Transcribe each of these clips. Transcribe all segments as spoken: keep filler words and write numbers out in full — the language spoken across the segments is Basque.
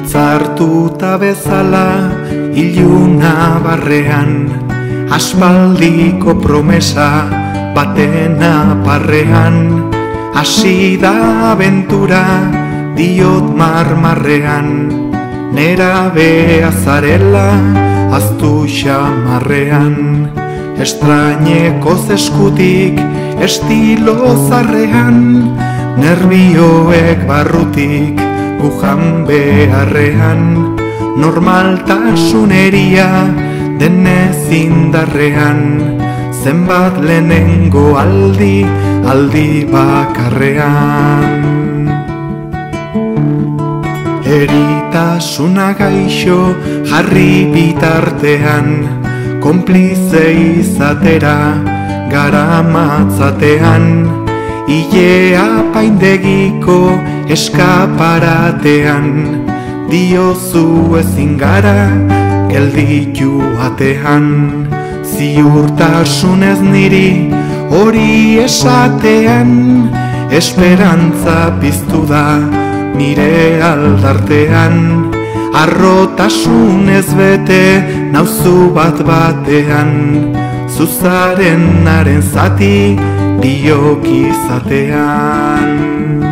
Zartuta bezala iluna barrean, aspaldiko promesa batena parrean, hasi da abentura diot marmarrean, nera bea zarela aztu xamarrean, estrañekoz eskutik estilo zarrean, nerbioek barrutik gujan beharrean, normaltasuneria denez indarrean, zenbat lehenengo aldi, aldi bakarrean. Eritasuna gaixo jarri bitartean, konplize izatera gara matzatean, ilea paindegiko eskaparatean, diozu ezin gara gelditu atean, ziurtasunez niri hori esatean, esperantza piztu da nire aldartean, arrotasunez bete nauzu bat batean, zuzaren naren zati biok izatean.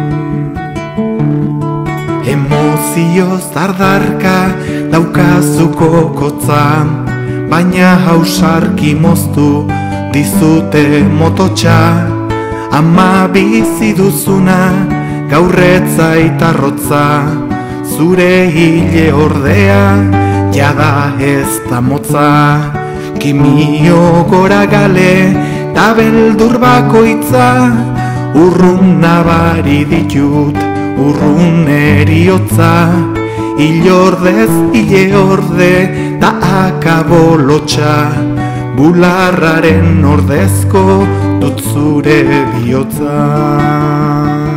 Emozioz dardarka daukazuko kotza, baina hausarki moztu dizute mototxa, ama bizi duzuna gaurretzait arrotza, zure hile ordea jada ez da motza, kimio gora gale ta beldur bakoitza, urrun nabari ditut urrun eriotza, hile ordez hile orde ta akabo lotxa, bularraren ordezko dut zure bihotza.